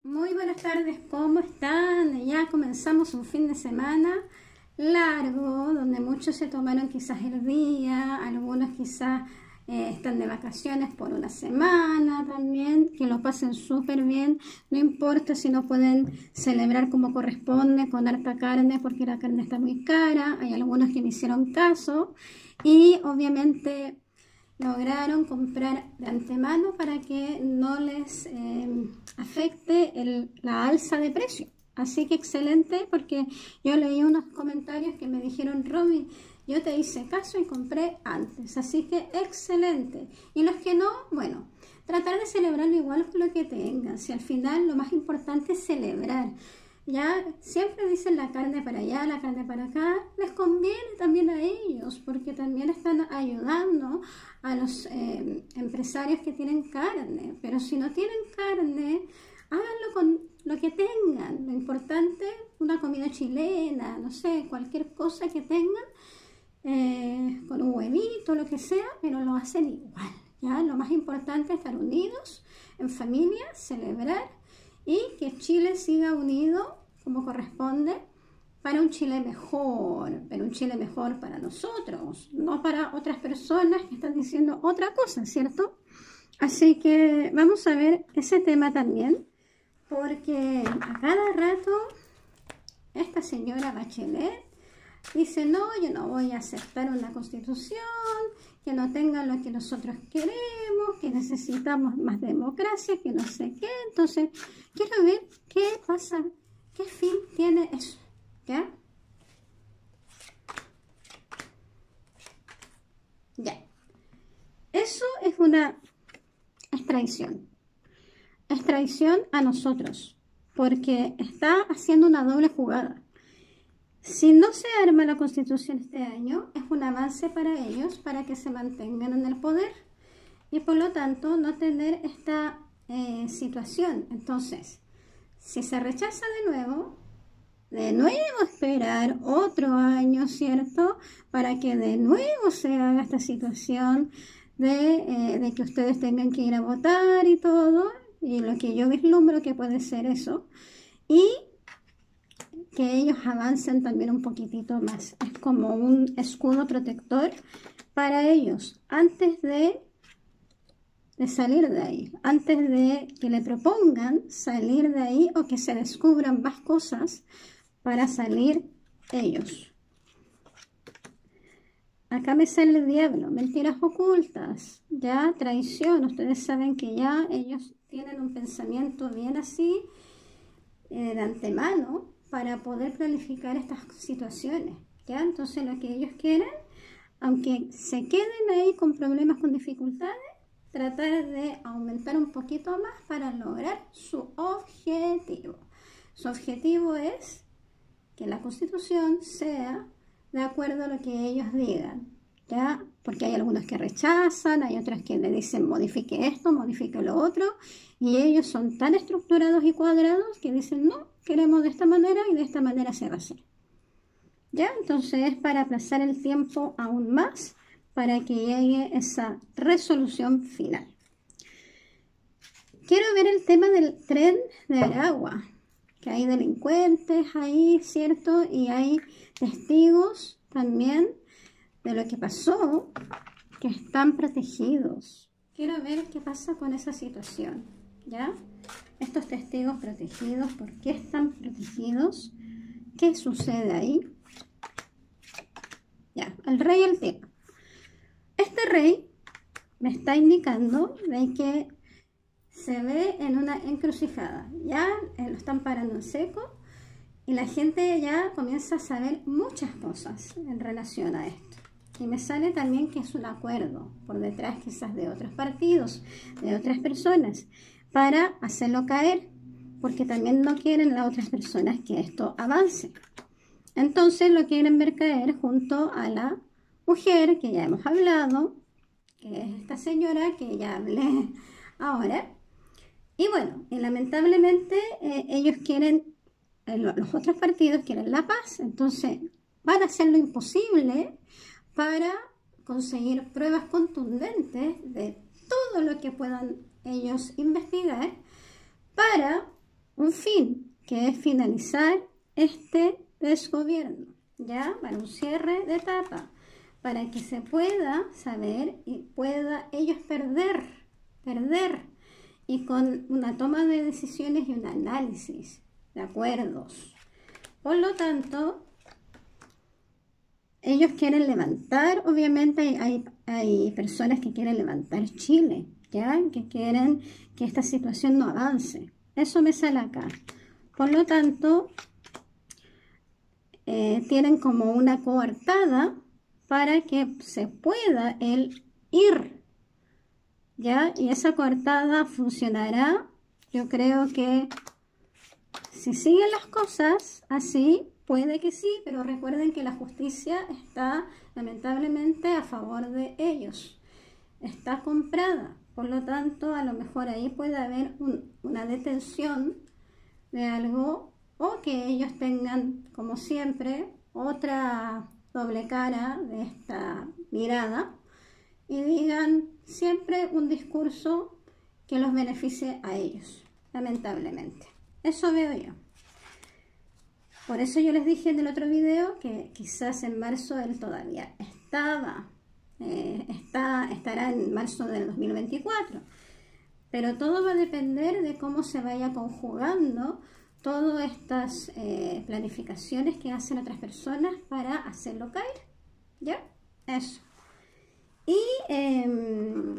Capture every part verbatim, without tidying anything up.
Muy buenas tardes, ¿cómo están? Ya comenzamos un fin de semana largo, donde muchos se tomaron quizás el día, algunos quizás eh, están de vacaciones por una semana también, que lo pasen súper bien, no importa si no pueden celebrar como corresponde, con harta carne, porque la carne está muy cara, hay algunos que me hicieron caso, y obviamente lograron comprar de antemano para que no les eh, afecte el, la alza de precio. Así que excelente, porque yo leí unos comentarios que me dijeron: Romy, yo te hice caso y compré antes. Así que excelente. Y los que no, bueno, tratar de celebrarlo igual con lo que tengan. Si al final lo más importante es celebrar. Ya siempre dicen la carne para allá, la carne para acá, les conviene también a ellos, porque también están ayudando a los eh, empresarios que tienen carne. Pero si no tienen carne, háganlo con lo que tengan. Lo importante, una comida chilena, no sé, cualquier cosa que tengan, eh, con un huevito, lo que sea, pero lo hacen igual. ¿Ya? Lo más importante es estar unidos, en familia, celebrar, y que Chile siga unido como corresponde para un Chile mejor, pero un Chile mejor para nosotros, no para otras personas que están diciendo otra cosa, ¿cierto? Así que vamos a ver ese tema también, porque a cada rato esta señora Bachelet dice: no, yo no voy a aceptar una constitución que no tenga lo que nosotros queremos, que necesitamos más democracia, que no sé qué. Entonces, quiero ver qué pasa, qué fin tiene eso, ¿ya? Ya. Eso es una es traición. Es traición a nosotros, porque está haciendo una doble jugada. Si no se arma la Constitución este año, es un avance para ellos, para que se mantengan en el poder y por lo tanto no tener esta eh, situación. Entonces, si se rechaza de nuevo, de nuevo esperar otro año, ¿cierto? Para que de nuevo se haga esta situación de, eh, de que ustedes tengan que ir a votar y todo, y lo que yo vislumbro que puede ser eso, y que ellos avancen también un poquitito más. Es como un escudo protector para ellos antes de, de salir de ahí, antes de que le propongan salir de ahí o que se descubran más cosas para salir ellos. Acá me sale el diablo, mentiras ocultas, ya traición. Ustedes saben que ya ellos tienen un pensamiento bien así eh, de antemano, para poder planificar estas situaciones, ¿ya? Entonces lo que ellos quieren, aunque se queden ahí con problemas, con dificultades, tratar de aumentar un poquito más para lograr su objetivo. Su objetivo es que la Constitución sea de acuerdo a lo que ellos digan, ¿ya? Porque hay algunos que rechazan, hay otros que le dicen modifique esto, modifique lo otro, y ellos son tan estructurados y cuadrados que dicen no, queremos de esta manera y de esta manera se va a hacer. ¿Ya? Entonces es para aplazar el tiempo aún más para que llegue esa resolución final. Quiero ver el tema del tren de Aragua, que hay delincuentes ahí, ¿cierto? Y hay testigos también de lo que pasó, que están protegidos. Quiero ver qué pasa con esa situación, ¿ya? Estos testigos protegidos, ¿por qué están protegidos? ¿Qué sucede ahí? Ya, el rey y el tema. Este rey me está indicando de que se ve en una encrucijada. Ya eh, lo están parando en seco y la gente ya comienza a saber muchas cosas en relación a esto. Y me sale también que es un acuerdo por detrás quizás de otros partidos, de otras personas, para hacerlo caer, porque también no quieren las otras personas que esto avance. Entonces lo quieren ver caer junto a la mujer que ya hemos hablado, que es esta señora que ya hablé ahora. Y bueno, y lamentablemente eh, ellos quieren, eh, los otros partidos quieren la paz, entonces van a hacer lo imposible para conseguir pruebas contundentes de todo lo que puedan ellos investigar para un fin, que es finalizar este desgobierno, ya, para un cierre de etapa, para que se pueda saber y pueda ellos perder, perder, y con una toma de decisiones y un análisis de acuerdos. Por lo tanto, ellos quieren levantar, obviamente hay, hay, hay personas que quieren levantar Chile, ¿ya? Que quieren que esta situación no avance. Eso me sale acá. Por lo tanto, eh, tienen como una coartada para que se pueda el ir, ¿ya? Y esa coartada funcionará, yo creo que si siguen las cosas así, puede que sí, pero recuerden que la justicia está lamentablemente a favor de ellos. Está comprada, por lo tanto, a lo mejor ahí puede haber un, una detención de algo, o que ellos tengan, como siempre, otra doble cara de esta mirada y digan siempre un discurso que los beneficie a ellos, lamentablemente. Eso veo yo. Por eso yo les dije en el otro video que quizás en marzo él todavía estaba, eh, está, estará en marzo del dos mil veinticuatro. Pero todo va a depender de cómo se vaya conjugando todas estas eh, planificaciones que hacen otras personas para hacerlo caer. ¿Ya? Eso. Y eh,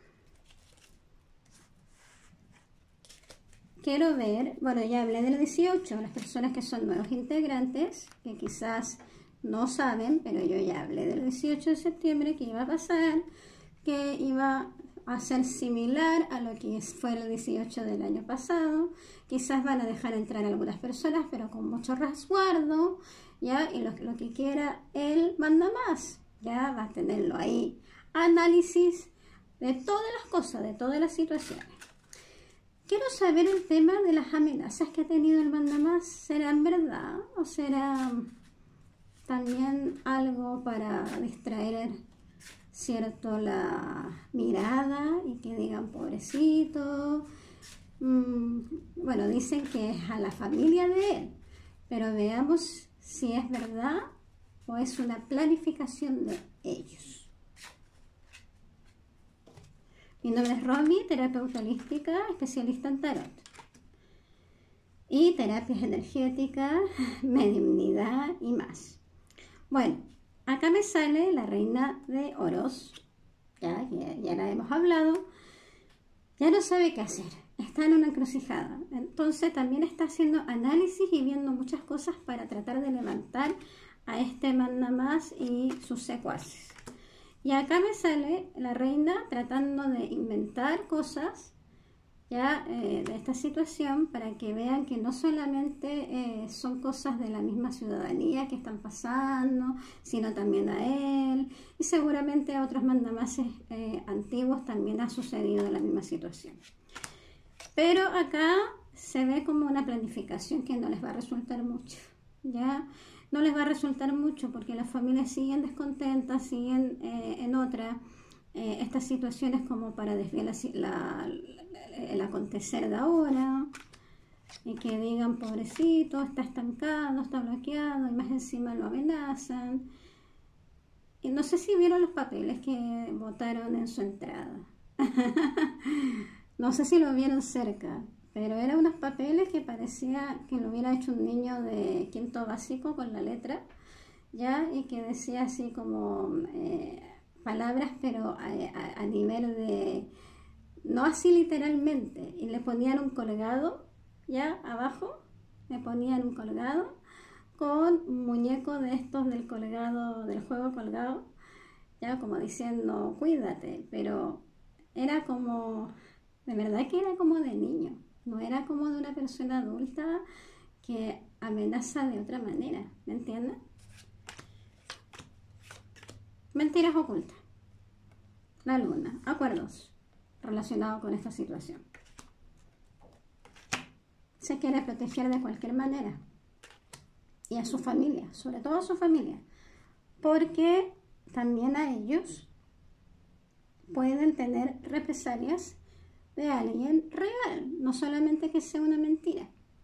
quiero ver, bueno, ya hablé del dieciocho, las personas que son nuevos integrantes, que quizás no saben, pero yo ya hablé del dieciocho de septiembre, que iba a pasar, que iba a ser similar a lo que fue el dieciocho del año pasado. Quizás van a dejar entrar algunas personas, pero con mucho resguardo, ¿ya? Y lo, lo que quiera él manda más, ya va a tenerlo ahí. Análisis de todas las cosas, de todas las situaciones. Quiero saber el tema de las amenazas que ha tenido el mandamás. ¿Serán verdad o será también algo para distraer, cierto, la mirada y que digan pobrecito? Mm, bueno, dicen que es a la familia de él, pero veamos si es verdad o es una planificación de ellos. Mi nombre es Romy, terapeuta holística, especialista en tarot y terapias energéticas, mediumnidad y más. Bueno, acá me sale la reina de oros, ya, ya, ya la hemos hablado, ya no sabe qué hacer, está en una encrucijada, entonces también está haciendo análisis y viendo muchas cosas para tratar de levantar a este mandamás y sus secuaces. Y acá me sale la reina tratando de inventar cosas ya eh, de esta situación para que vean que no solamente eh, son cosas de la misma ciudadanía que están pasando, sino también a él. Y seguramente a otros mandamases eh, antiguos también ha sucedido la misma situación. Pero acá se ve como una planificación que no les va a resultar mucho, ¿ya? No les va a resultar mucho porque las familias siguen descontentas, siguen eh, en otra, eh, estas situaciones como para desviar la, la, el acontecer de ahora, y que digan pobrecito, está estancado, está bloqueado, y más encima lo amenazan. Y no sé si vieron los papeles que botaron en su entrada. No sé si lo vieron cerca, pero eran unos papeles que parecía que lo hubiera hecho un niño de quinto básico con la letra, ¿ya? Y que decía así como eh, palabras, pero a, a, a nivel de, no así literalmente, y le ponían un colgado, ¿ya? Abajo, le ponían un colgado con un muñeco de estos del colgado, del juego colgado, ya como diciendo, cuídate, pero era como, de verdad que era como de niño. No era como de una persona adulta que amenaza de otra manera, ¿me entienden? Mentiras ocultas. La luna, acuerdos relacionados con esta situación. Se quiere proteger de cualquier manera. Y a su familia, sobre todo a su familia. Porque también a ellos pueden tener represalias de alguien real, no solamente que sea una mentira,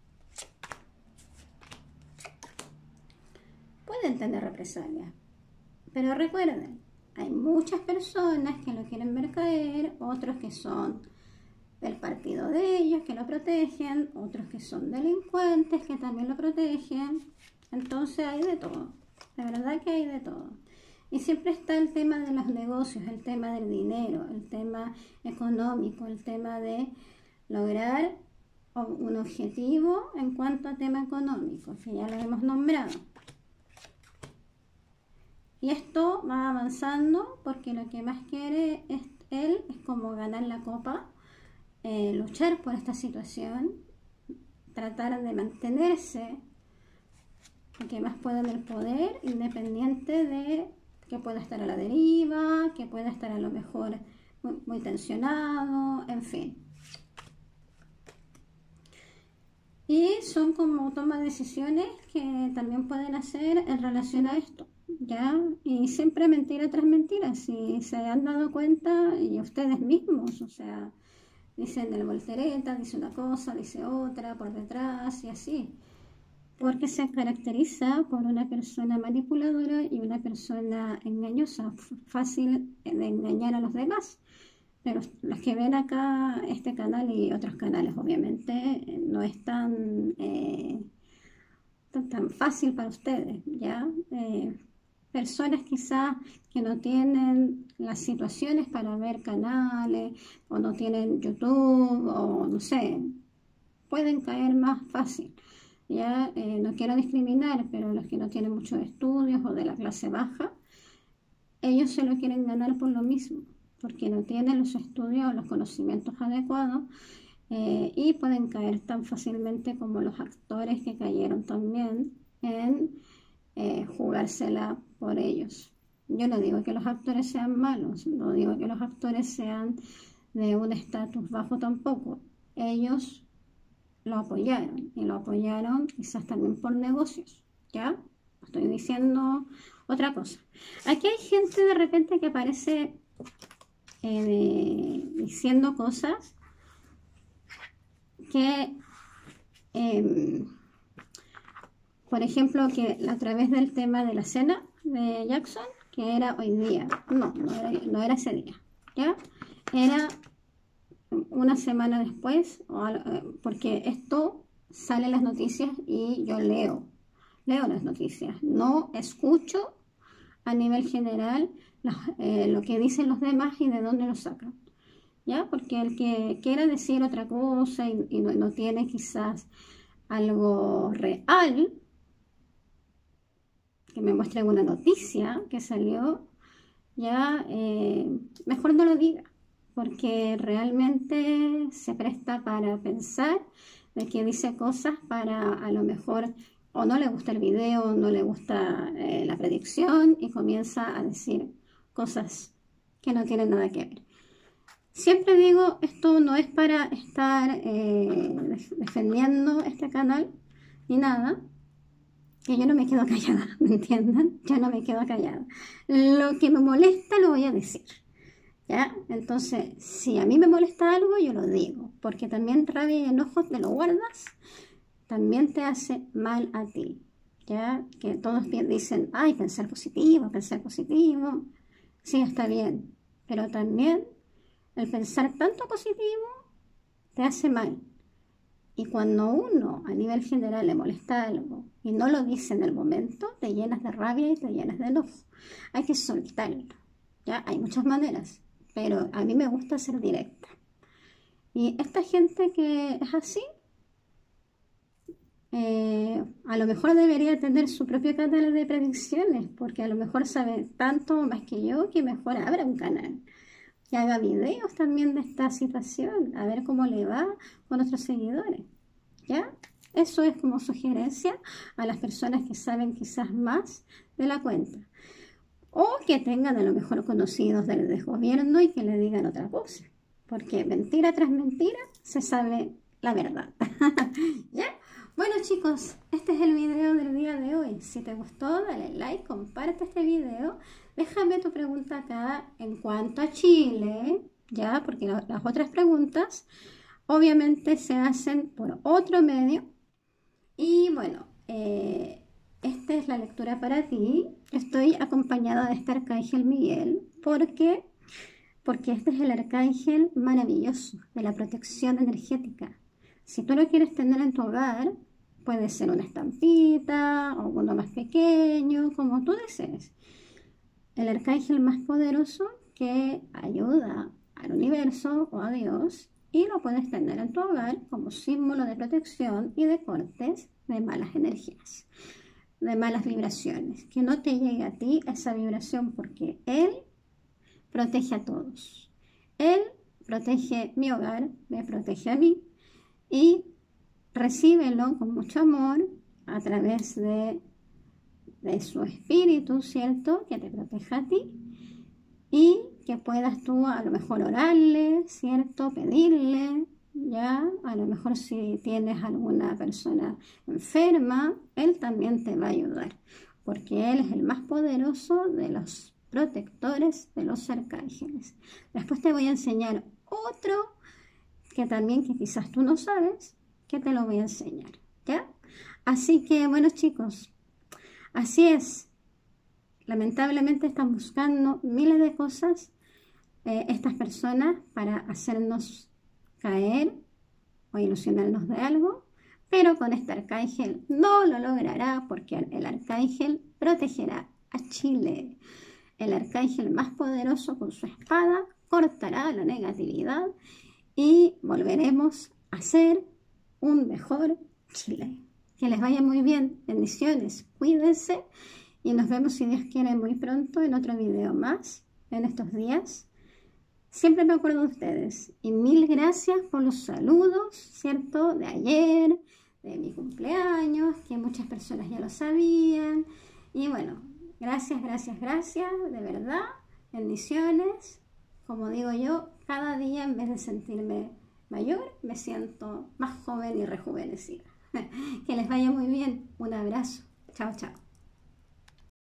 pueden tener represalias. Pero recuerden, hay muchas personas que lo quieren ver caer, otros que son del partido de ellos, que lo protegen, otros que son delincuentes, que también lo protegen. Entonces hay de todo, de verdad que hay de todo. Y siempre está el tema de los negocios, el tema del dinero, el tema económico, el tema de lograr un objetivo en cuanto a tema económico, que ya lo hemos nombrado. Y esto va avanzando porque lo que más quiere es, él es como ganar la copa, eh, luchar por esta situación, tratar de mantenerse, que más pueda en el poder, independiente de que pueda estar a la deriva, que pueda estar a lo mejor muy, muy tensionado, en fin. Y son como toma de decisiones que también pueden hacer en relación a esto. ¿Ya? Y siempre mentira tras mentira, si se han dado cuenta, y ustedes mismos, o sea, dicen el voltereta, dice una cosa, dice otra, por detrás, y así, porque se caracteriza por una persona manipuladora y una persona engañosa, fácil de engañar a los demás. Pero los que ven acá este canal y otros canales, obviamente, no es tan, eh, tan, tan fácil para ustedes, ¿ya? Eh, Personas quizás que no tienen las situaciones para ver canales o no tienen YouTube o no sé, pueden caer más fácil. Ya eh, no quiero discriminar, pero los que no tienen muchos estudios o de la clase baja, ellos se lo quieren ganar por lo mismo, porque no tienen los estudios o los conocimientos adecuados eh, y pueden caer tan fácilmente como los actores que cayeron también en Eh, jugársela por ellos. Yo no digo que los actores sean malos, no digo que los actores sean de un estatus bajo tampoco. Ellos lo apoyaron y lo apoyaron quizás también por negocios, ¿ya? Estoy diciendo otra cosa. Aquí hay gente de repente que aparece eh, de, diciendo cosas que... Eh, Por ejemplo, que a través del tema de la cena de Jackson, que era hoy día, no, no era, no era ese día, ¿ya? Era una semana después, porque esto sale en las noticias y yo leo, leo las noticias, no escucho a nivel general los, eh, lo que dicen los demás y de dónde lo sacan, ¿ya? Porque el que quiera decir otra cosa y, y no, no tiene quizás algo real, que me muestren una noticia que salió, ya eh, mejor no lo diga, porque realmente se presta para pensar de que dice cosas para a lo mejor o no le gusta el video, no le gusta eh, la predicción y comienza a decir cosas que no tienen nada que ver. Siempre digo, esto no es para estar eh, defendiendo este canal ni nada, que yo no me quedo callada, ¿me entienden? Yo no me quedo callada. Lo que me molesta lo voy a decir, ¿ya? Entonces, si a mí me molesta algo, yo lo digo, porque también rabia y enojo te lo guardas, también te hace mal a ti, ¿ya? Que todos dicen, ay, pensar positivo, pensar positivo, sí, está bien, pero también el pensar tanto positivo te hace mal. Y cuando uno a nivel general le molesta algo y no lo dice en el momento, te llenas de rabia y te llenas de enojo. Hay que soltarlo, ¿ya? Hay muchas maneras, pero a mí me gusta ser directa. Y esta gente que es así, eh, a lo mejor debería tener su propio canal de predicciones, porque a lo mejor sabe tanto más que yo que mejor abra un canal y haga videos también de esta situación, a ver cómo le va con nuestros seguidores, ¿ya? Eso es como sugerencia a las personas que saben quizás más de la cuenta, o que tengan a lo mejor conocidos del desgobierno y que le digan otra cosa, porque mentira tras mentira se sabe la verdad. ¿Ya? Bueno chicos, este es el video del día de hoy. Si te gustó, dale like, comparte este video. Déjame tu pregunta acá en cuanto a Chile, ¿ya? Porque la, las otras preguntas obviamente se hacen por otro medio. Y bueno, eh, esta es la lectura para ti. Estoy acompañada de este arcángel Miguel porque, porque este es el arcángel maravilloso de la protección energética. Si tú lo quieres tener en tu hogar, puede ser una estampita o uno más pequeño, como tú desees. El arcángel más poderoso que ayuda al universo o a Dios, y lo puedes tener en tu hogar como símbolo de protección y de cortes de malas energías, de malas vibraciones. Que no te llegue a ti esa vibración, porque Él protege a todos. Él protege mi hogar, me protege a mí, y recíbelo con mucho amor a través de, de su espíritu, ¿cierto? Que te proteja a ti y que puedas tú a lo mejor orarle, ¿cierto? Pedirle, ya, a lo mejor si tienes alguna persona enferma, Él también te va a ayudar, porque Él es el más poderoso de los protectores de los arcángeles. Después te voy a enseñar otro que también que quizás tú no sabes, que te lo voy a enseñar, ¿ya? Así que, bueno, chicos, así es. Lamentablemente están buscando miles de cosas eh, estas personas para hacernos caer o ilusionarnos de algo, pero con este arcángel no lo logrará, porque el arcángel protegerá a Chile. El arcángel más poderoso con su espada cortará la negatividad y volveremos a ser un mejor Chile. Que les vaya muy bien. Bendiciones. Cuídense. Y nos vemos, si Dios quiere, muy pronto en otro video más en estos días. Siempre me acuerdo de ustedes. Y mil gracias por los saludos, ¿cierto? De ayer, de mi cumpleaños, que muchas personas ya lo sabían. Y bueno, gracias, gracias, gracias. De verdad. Bendiciones. Como digo yo, cada día en vez de sentirme mayor, me siento más joven y rejuvenecida. Que les vaya muy bien. Un abrazo. Chao, chao.